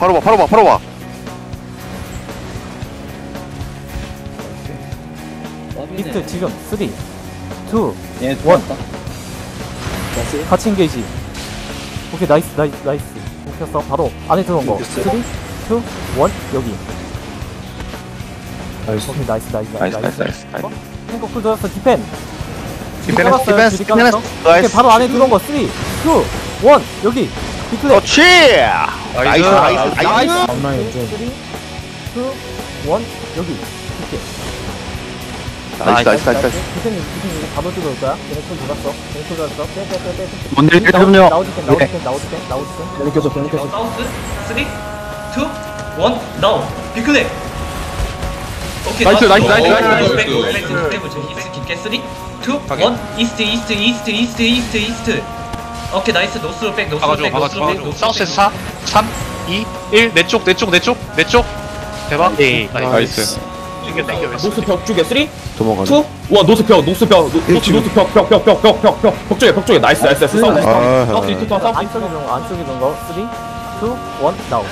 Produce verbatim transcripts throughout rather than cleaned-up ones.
바로 봐 바로 봐 바로 봐. 히트 지금 쓰리 투 얘 원. 들어왔다. 같이 인게이지. 오케이 나이스 나이스 나이스. 오케이 써 바로 안에 들어온 거 쓰리 투 원 여기. 나이스. 오케이 나이스 나이스 나이스 나이스 나이스. 탱커 쿨 들었어 디펜. 디펜스 디펜스 디펜스 오케이 나이스. 바로 안에 들어온 거 쓰리 투 원 여기. 비클레 그렇지. 나이스 나이스 나이스. 앞라인 이제 쓰리 투 원 여기. 오케이. 나이스 나이스 나이스. 디펜님 디펜님 바로 들어올 거야. 얘네 쿨 돌았어. 얘네 쿨 돌았어. 빼빼빼빼. 뭔데 일단요. 나오지 펜 나오지 펜 나오지 펜 나오지 펜. 변이 껴서 변이 껴서. 사우스 쓰리 투 원 나우 비크네. 오케이 나이스, 나이스, 나이스, 나이스 나이스. 백구 백구 백구 저 이스트 깊게 쓰리 투 원 이스트 이스트 이스트 이스트 이스트 이스트. 오케이 나이스 노스로 백 노스로 박아줘 백 박아줘 노스로 백 박아줘 사우스에서 사 삼 이 일 내 쪽 내 쪽 내 쪽 내 쪽 대박. 네 나이스. 땡겨 땡겨 왼쪽. 노스 벽 쪽에 쓰리 도망가. 투 원. 노스 벽 노스 벽 노- 노스 노스 벽 벽 벽 벽 벽 벽 벽 벽 쪽에 벽 쪽에 나이스 나이스 나이스. 사우스 아, 사우스 이스트 사우스 안쪽에 있는 거 안쪽에 있는 거 쓰리 투 원 나우.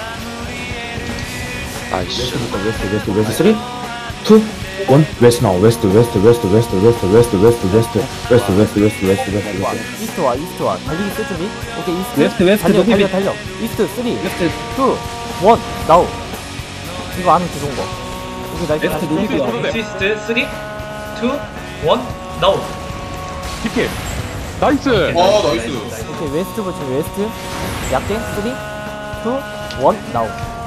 나이스. 웨스트 웨스트 웨스트 쓰리 투 원 웨스트 나우 웨스트 웨스트 웨스트 웨스트 웨스트 웨스트 웨스트 웨스트 웨스트 웨스트 웨스트 웨스트 웨스트 와, 웨스트. 이스트 와 이스트 와 달리기 쓸 준비. 오케이 이스트 웨스트, 웨스트, 달려 높이 달려 밑. 달려. 이스트 쓰리 웨스트 투 원 나우. 이거 안에 들어온 거. 오케이 나이스 웨스트 나이스. 높이 이스트 쓰리 투 원 나우. 디킬. 나이스. 아 나이스. 오케이 웨스트 붙여 웨스트. 약게 쓰리 투 원 나우.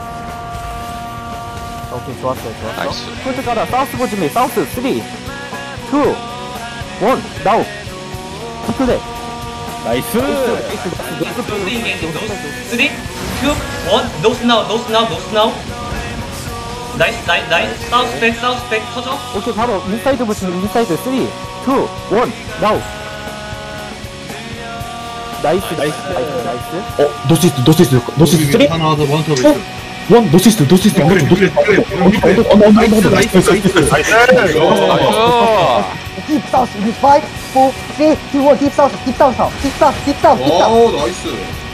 오케이 좋았어요 좋았어. 나이스. 폴트 깔아 사우스 보지미 사우스 쓰리 투 원 나우. 디플레. 나이스. 쓰리 투 원 노스 나우 노스 나우 노스 나우. 나이스 나이스 나이스 사우스 백 사우스 백 터져. 오케이 바로 인사이드 붙이면 인사이드 쓰리 투 원 나우. 나이스 나이스 나이스 나이스. 어 노스 이스트 노스 이스트 노스 이스트 쓰리 하나 더 원터 투 원 노스 이스트 노스 이스트 언더 노스 이스트 언더 언더 언더 언더 나이스 나이스 나이스. Deep south, in five, four, three, two, one. Deep south, deep down south, deep south, deep down, deep down. 오 나이스.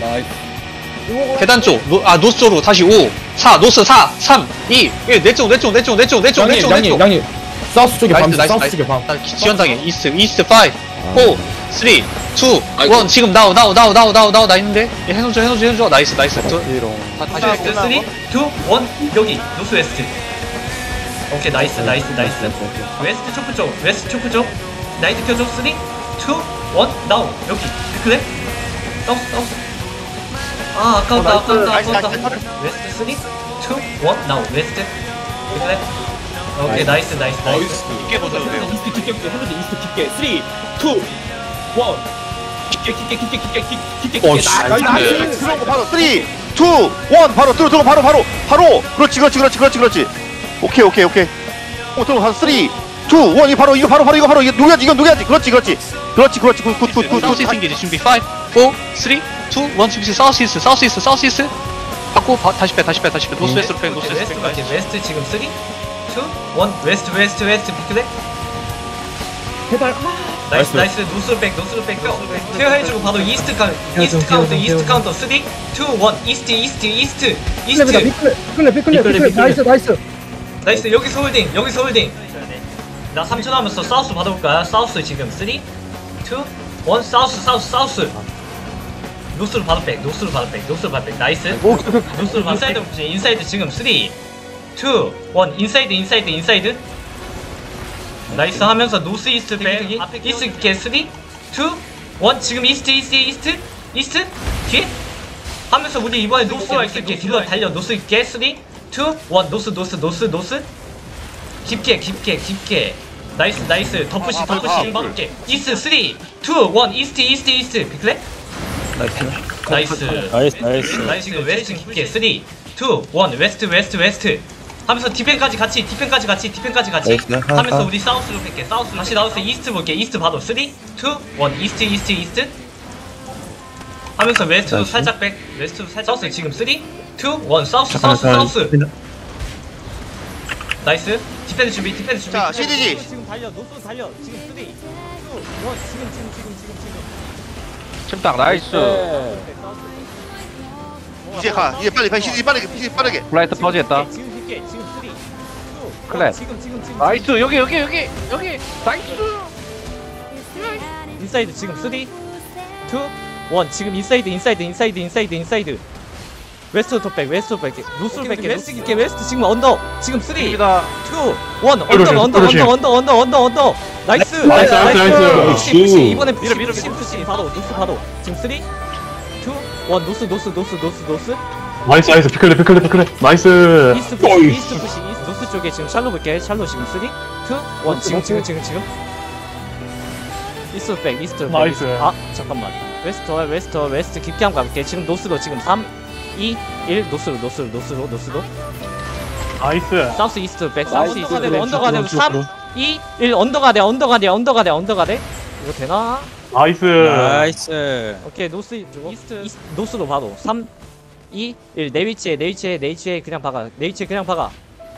나이스. 계단 쪽, 노, 아 노스 쪽으로 다시 오, 사, 노스 사, 삼, 이, 일, 내 쪽, 내 쪽, 내 쪽, 내 쪽, 내 쪽, 내 양님 쪽, 내 양님 쪽. 양님 사우스 쪽에 밤 나이스, 나이스, 사우스 나이스. 쪽에 밤. 나 지원당해. 이스트, 이스트 오, 사, 삼, 이, 일. 지금 나오, 나오, 나오, 나오, 나오, 나오, 나 있는데. 얘 해놓죠, 해놓죠, 해놓죠. 나이스, 나이스. 저, 다- 다시 웨스트 할게. 쓰리 투 원 여기 노스 웨스트. 오케이 나이스 나이스 나이스. 웨스트 초크 쪽 웨스트 초크 쪽 나이트 켜줘. 쓰리 투 원 나우 여기 그래? 사우스 사우스. 아 아까웠다 아까웠다 아까웠다. 웨스트 쓰리 투 원 나우 웨스트 그래? 오케이 나이스 나이스 나이스. 나이스. 깊게 보셔도 돼요. 이스트 깊게 깊게 하는데 이스트 깊게 쓰리 투 원 깊게 깊게 깊게 깊게 깊게 깊게. 어, 씨. 나이스. 들어오고 바로 삼, 이, 일 바로 들어 들어 바로 바로 바로. 그렇지 그렇지 그렇지 그렇지 그렇지. 오케이 오케이 오케이. 오 들어 한 삼, 이, 일 이 바로 이거 바로 바로 이거 바로 이거 녹여야지 이거 녹여야지. 그렇지 그렇지 그렇지 그렇지 굿굿굿굿. 사우스 이스트 인게이지 준비. 오, 사, 삼, 이, 일 준비. 사우스 이스트, 사우스 이스트, 사우스 이스트. 바꿔, 바, 다시 빼, 다시 빼, 다시 빼. 노스 웨스트로 빼, 노스 오케이, 웨스트로 웨스트 빼. 맞지? 웨스트 지금 쓰리 투 원 웨스트 웨스트 웨스트 비크래? 페달. 나이스 나이스 노스로 백 노스로 백 노스로 백 케어해주고 바로 이스트 카 이스트 카운터 이스트 카운터 쓰리 투 원 이스트 이스트 이스트 비클레, 이스트 비클레, 비클레, 비클레, 비클레. 나이스, 나이스. 나이스 여기서 홀딩 여기서 홀딩. 나 삼 초 남았어. 사우스 받아볼까요? 사우스 지금 쓰리 투 원 사우스 사우스 사우스. 노스로 바로 백 노스로 바로 백 노스로 바로 백 나이스. 노스로 바로 인사이드 붙이 인사이드 지금 쓰리 투 원 인사이드 인사이드 인사이드. 나이스 하면서 노스 이스트 백 이스트 게 쓰리 투 원 지금 이스트 이스트 이스트 이스트 뒤에 하면서 우리 이번에 노스 이스트 게 딜러 달려 노스 있게 쓰리 투 원 노스 노스 노스 노스 깊게 깊게 깊게 나이스 나이스 덮으시 덮으시 덮게 이스트 쓰리 투 원 이스트 이스트 이스트 비클레 나이스 나이스 나이스. 나이스 지금 웨스트 깊게 쓰리 투 원 웨스트 웨스트 웨스트 하면서 디펜까지 같이 디펜까지 같이 디펜까지 같이 하면서 우리 사우스로 뺄게 사우스로 다시 나와서 이스트 볼게 이스트 바로 쓰리 투 원 이스트 이스트 이스트 하면서 웨스트로 살짝 백 웨스트로 살짝 사우스 지금 쓰리 투 원 사우스 사우스 사우스 나이스 디펜스 준비 디펜스 준비 자 씨디지. 지금 달려 노스 달려 지금 쓰리 투 원 지금 지금 지금 지금 지금. 침딱 나이스. 이제 가 이제 빨리 빨리 이제 빠르게 이제 빠르게. 플라이트 퍼지했다. 지금 깊게 지금 쓰리 투 클랩. 지금 지금 지금 나이스 여기 여기 여기 여기 나이스. 인사이드 지금 쓰리 투 원 지금 인사이드 인사이드 인사이드 인사이드 인사이드 웨스트 톱백 웨스트 톱백 노스로 뺄게 웨스트 깊게 웨스트 지금 언더 지금 쓰리 입니다. 투 원 언더 언더 언더 언더 언더 언더 언더 나이스 나이스, 나이스, 나이스. 푸시 푸시 이번에 푸시 밀어, 밀어, 푸시 밀어. 푸시 바로 노스 바로 지금 쓰리 투 원 노스 노스 노스 노스 노스 나이스 나이스 피클레 피클레 피클레 나이스. 이스트 푸시 이스트 푸시 이스트 노스 쪽에 지금 샬로 볼게 샬로 지금 쓰리 투 원 지금 지금 지금 지금 이스트 백 이스트 백 나이스. 아 잠깐만 웨스트 웨스트 웨스트 깊게 한번 가볼게 지금 노스로 지금 삼 이 일 노스로 노스로 노스로 노스로 나이스. 사우스 이스트 백 사우스 이스트 백 언더가 되고 쭉, 삼 쭉. 이 일 언더가 돼 언더가 돼 언더가 돼 언더가 돼 이거 되나? 나이스. 나이스. 오케이 노스 이스트 이스트 노스로 바로 삼 이 일 내 위치에 내 위치에 내 위치에 그냥 박아 내 위치에 그냥 박아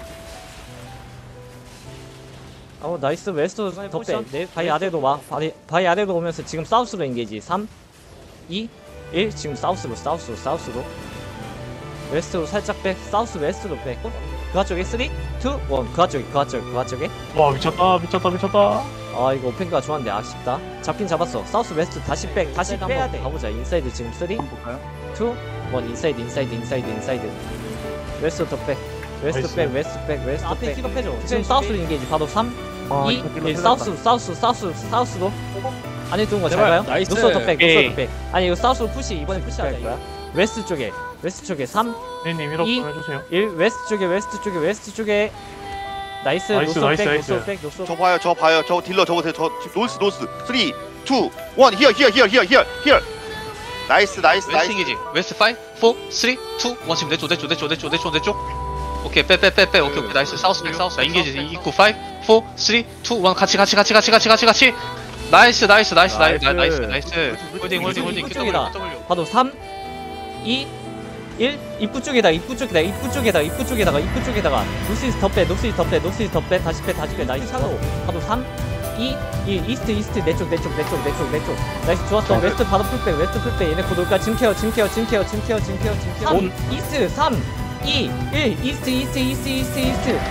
어 나이스 웨스트 덕배 내 바위 아래로 와 바위, 바위 아래로 오면서 지금 사우스로 인게이지 삼 이 일 지금 사우스로 사우스로 사우스로 웨스트로 살짝 백 사우스 웨스트로 백 그 앞쪽에 쓰리 투 원 그 앞쪽에 그 앞쪽에 그 앞쪽에 와 미쳤다 미쳤다 미쳤다. 아 이거 오펜가 좋았는데 아쉽다 잡긴 잡았어 사우스 웨스트 다시 백 다시 빼야 돼 가보자 인사이드 지금 쓰리 투 원 인사이드 인사이드 인사이드 인사이드 웨스트 더백 웨스트 백 웨스트 백 웨스트 백 앞에 픽업해줘 지금 사우스로 인게이지 바로 삼 이 일 사우스 사우스 사우스 사우스로 안에 들어온 거잘 제발, 가요? 나이스. 노스 더백 노스 오케이. 더백 아니 이거 사우스로 푸시 이번에 푸시하자 이거야 웨스트 쪽에 웨스트 쪽에 삼 네님 이, 힐업 좀 해주세요. 일 웨스트 쪽에 웨스트 쪽에 웨스트 쪽에 나이스 나이스, 노스 나이스, 백 나이스. 노스 백 노스 저 봐요 저 봐요 저 딜러 저거 저 지금 노스 노스 쓰리 투 원 히어 히어 히어 히어 히어 히어. 나이스 나이스 웨스트 나이스. 인게지 웨스트 오 사 쓰리 투 원 지금 내쪽 내쪽 내쪽 내쪽 내쪽 내쪽 오케이 빼 빼 빼 빼 오케이 오케이 나이스 사우스 백 사우스 인게지 입구 오 사 쓰리 투 일 같이 같이 같이 같이 같이 같이 같이 나이스 나이스 나이스 나이스 나이스 나이스 홀딩 홀딩 홀딩 이쪽이다. W 바로 삼 이 일 입구 쪽에다 입구 쪽에다 입구 쪽에다 입구 쪽에다가 입구 쪽에다가 노스이스 덧빼 노스이스 덧빼 노스이스 덧빼 다시 빼 다시 빼 나이스 샬로 바로 삼 이 일 이스트 이스트 내쪽 내쪽 내쪽 내쪽 내쪽 나이스 좋았어 웨스트 바로 풀백 웨스트 풀백 얘네 곧 올까 짐 케어 짐 케어 짐 케어 짐 케어 짐 케어 짐 케어 삼 이스트 삼 이 일 이스트 이스트 이스트 이스트 이스트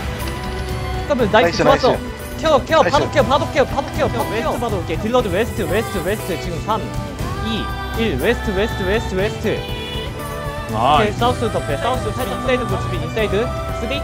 그러면 나이스 좋았어 케어 케어 바로 케어 바로 케어 바로 케어 바로 웨스트 바로 올게 딜러드 웨스트 웨스트 웨스트 지금 삼 이 일 웨스트 웨스트 웨스트 웨스트 오케이 사우스 덮에 사우스 살짝 인사이드 고치비 인사이드 쓰리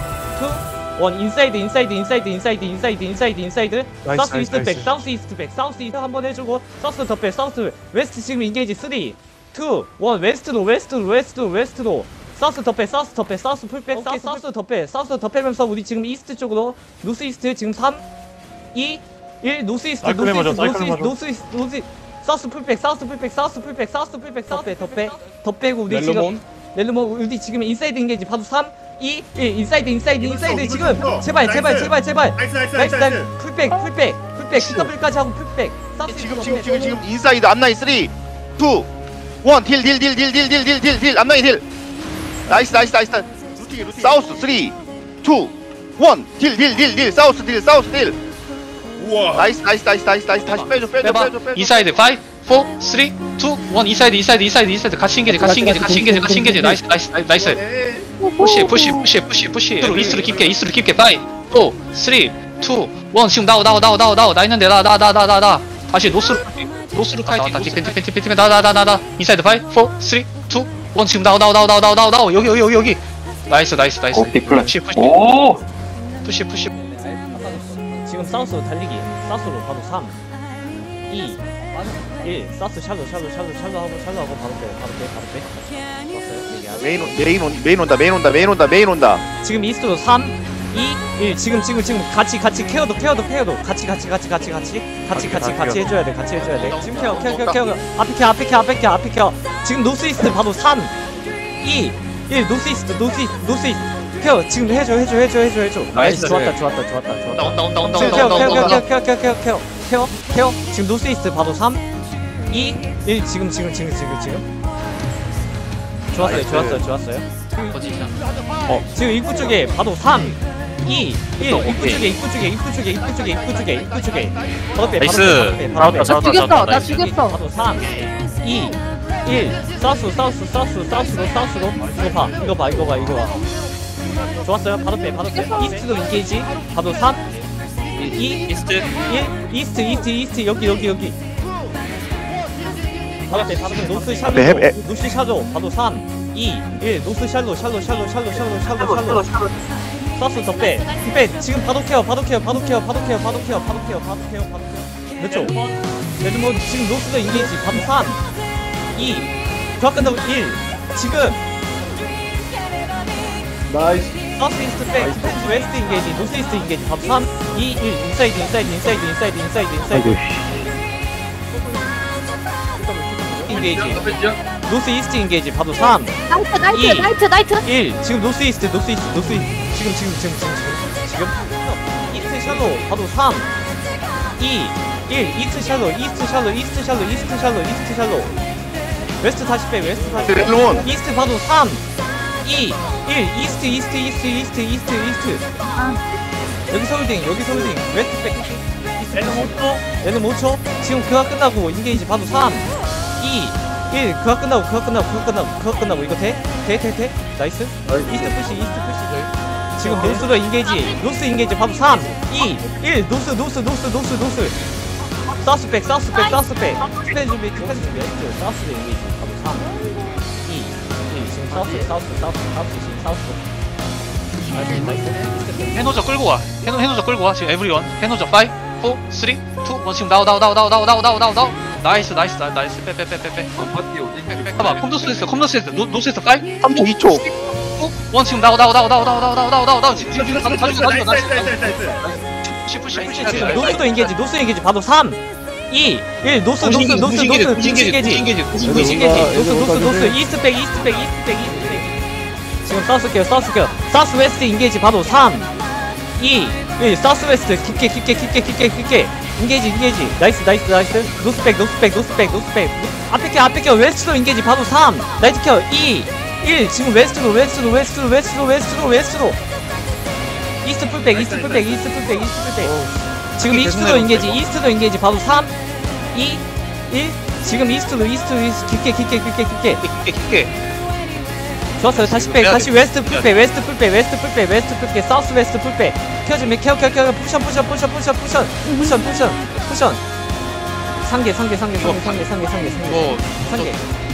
투 원 인사이드 인사이드 인사이드 인사이드 인사이드 인사이드 인사이드 사우스 이스트 백 사우스 이스트 백 사우스 이스트 한번 해주고 사우스 덮에 사우스 웨스트 지금 인게이지 쓰리 투 원 웨스트로 웨스트로 웨스트로 웨스트로 사우스 덮에 사우스 덮에 사우스 풀백 사우스 사우스 덮에 사우스 덮에면서 우리 지금 이스트 쪽으로 노스 이스트 지금 삼 이 일 노스 이스트 노스 이스트 노스 이스트 노스 이스트 노스 이스트 사우스 풀백 사우스 풀백 사우스 풀백 사우스 풀백 사우스 덮에 덮빼고 우리 지금 렐루몬 우리 지금 인사이드 인게이지 바로 삼 이 일 인사이드 인사이드 인사이드 지금 제발 제발 제발 제발 나이스 나이스 나이스 나이스 나이스 풀백 풀백 풀백 스톱까지 하고 풀백 사우스 지금 지금 지금 지금 인사이드 앞라인 쓰리 투 원 딜 딜 딜 딜 딜 딜 딜 딜 딜 앞라인 딜. 나이스 나이스 나이스 루팅 루팅 사우스 쓰리 투 원 딜 딜 딜 딜 사우스 딜 사우스 딜. 우와 나이스 나이스 나이스 나이스 나이스 다시 빼줘 빼줘 빼봐 빼줘 빼줘. 인사이드 오 사 쓰리 투 일 인사이드 인사이드 인사이드 인사이드 같이 인게지 같이 인게지 같이 인게지 같이 인게지 나이스 나이스 나이스 푸시 푸시 푸시 푸시 푸시 이스트로 깊게 이스트로 깊게 오 사 쓰리 투 일 지금 나오 나오 나오 나오 나오 나 있는데 나 나 나 나 나 나 다시 노스로 노스로 카이팅 노스 펜티 펜티 펜티 나나나나나 인사이드 오 사 쓰리 투 일 지금 나오 나오 나오 나오 나오 나오 나오 여기 여기 여기 여기 나이스 나이스 나이스 푸시 푸시 푸시 푸시 지금 사우스 달리기 사우스로 바로 삼 이 일 사우스 샬로 샬로 샬로 샬로 하고 샬로 하고 바로 빼 바로 빼 바로 빼 좋았어요 얘기하고. 메인 온 메인 온 메인 온다 메인 온다 메인 온다 메인 온다. 지금 이스트로 삼 이 일 지금 지금 지금 같이 같이 케어도 케어도 케어도 같이 같이 같이 같이 같이 같이 같이 같이 해줘야 돼 같이 해줘야 돼 지금 케어 케어 케어 케어 앞에 케어 앞에 케어 앞에 케어 앞에 케어 지금 노스 이스트 바로 삼 이 일 노스 이스트 노스 이스트 노스 이스트 케어 지금 해줘 해줘 해줘 해줘 해줘 나이스 좋았다 좋았다 좋았다 좋았다 온다 온다 온다 지금 온다 케어 온다 케어 온다 케어 케어 케어 케어 케어 케어 케어 지금 노스 이스트 바로 삼 이 일 지금 지금 지금 지금 지금 좋았어요 좋았어요 좋았어요 어 지금 입구 쪽에 바로 삼 이 일 입구 쪽에 입구 쪽에 입구 쪽에 입구 쪽에 입구 쪽에 입구 쪽에 바로 빼 바로 빼 바로 빼 나이스. 바로 빼 잡았다, 바로 빼 잡았다, 바로 빼 잡았다. 바로 빼 바로 삼 이 일 사우스 사우스 사우스 사우스로 사우스로 이거 봐 이거 봐 이거 봐 이거 봐 좋았어요 바로 빼 바로 빼 이스트로 인게이지 바로 삼 이 이스트 일 이스트 이스트 이스트 여기 여기 여기 바로 빼 바로 빼 노스 샬로 앞에 해- 해- 노스 샬로 바로 삼 이 일 노스 샬로 샬로 샬로 샬로 샬로 샬로 샬로 사우스 더빼빼 지금 바로 케어 바로 케어 바로 케어 바로 케어 바로 케어 바로 케어 바로 케어 바로 케어 몇 초? 레드몬 지금 노스도 인게이지 바로 삼 이 교환 끝나고 일 지금 나이스. 사우스 이스트 백 스페이스 웨스트 인게이지 노스 이스트 인게이지 바로 삼 이 일 인사이드 인사이드 인사이드 인사이드 인사이드 인사이드 아이고 인게이지 노스 이스트 인게이지 바로 삼 나이트 나이트 이. 나이트 나이트 일 지금 노스 이스트 노스 이스트 노스 이스트 지금 지금 지금 지금 지금 지금 이스트 샬로 바로 삼 이 일 이스트 샬로 이스트 샬로 이스트 샬로 이스트 샬로 이스트 샬로 웨스트 다시 빼 웨스트 다시 빼 렐로몬 이스트 바로 삼 이 일 이스트 이스트 이스트 이스트 이스트 이스트 여기 서울딩 여기 서울딩 웨스트 백 얘는 오 초 얘는 오 초 지금 그가 끝나고 인게이지 바로 삼 이 일 그가 끝나고 그가 끝나고 그가 끝나고 그가 끝나고 이거 돼? 돼? 돼? 돼? 나이스 이스트 푸시 이스트 푸시 지금 노스로 인게이지 노스 인게이지 바로 삼 이 일 노스 노스 노스 노스 노스 사우스 백 사우스 백 사우스 백 스펜 준비 스펜 준비 엑스 사우스로 인게이지 바로 삼 이 일 지금 사우스 사우스 사우스 사우스 지금 사우스 나이스 나이스 해노저 끌고 와 해노 해노저 끌고 와 지금 에브리원 해노저 오 사 삼 이 일 지금 나오 나오 나오 나오 나오 나오 나오 나오 나오 나이스 나이스 나- 나이스 빼 빼 빼 빼빼 봐봐 컴노스 했어 컴노스 했어 노 노스 했어 파이 삼 초 이 초 원 지금 나오 나오 나오 나오 나오 나오 나오 나오 나오 나오 지금 지금 다 죽어 다 죽어 나이스 푸시 푸시 푸시 지금 노스도 인게이지 노스 인게이지 바로 삼 이 일 노스 노스 노스 노스 노스 인게이지 인게이지 노스 노스 노스 이스트 백 이스트 백 이스트 백 이스트 백 지금 사우스 케어 사우스 케어 사우스 웨스트 인게이지 바로 삼 이 일 사우스 웨스트 깊게 깊게 깊게 깊게 깊게 인게이지 인게이지 나이스 나이스 나이스 노스 백 노스 백 노스 백 노스 백 앞에 케어 앞에 케어 웨스트로 인게이지 바로 삼 라이트 케어 이 일 지금 웨스트로 웨스트로 웨스트로 웨스트로 웨스트로 웨스트로 이스트 풀백 이스트 풀백 이스트 풀백 이스트 풀백 지금 이스트로 인게이지 이스트로 인게이지 바로 삼 이 일 지금 이스트로 이스트로 이스트 깊게 깊게 깊게 깊게 깊게 깊게 좋았어요 다시 백 다시 웨스트 풀백 웨스트 풀백 웨스트 풀백 웨스트 풀백 사우스 웨스트 풀백 켜주면 케어 케어 케어 푸션 푸션 푸션 푸션 푸션 푸션 푸션 푸션 상계 상계 상계 상계 상계 상계 상계 상계 이거 상계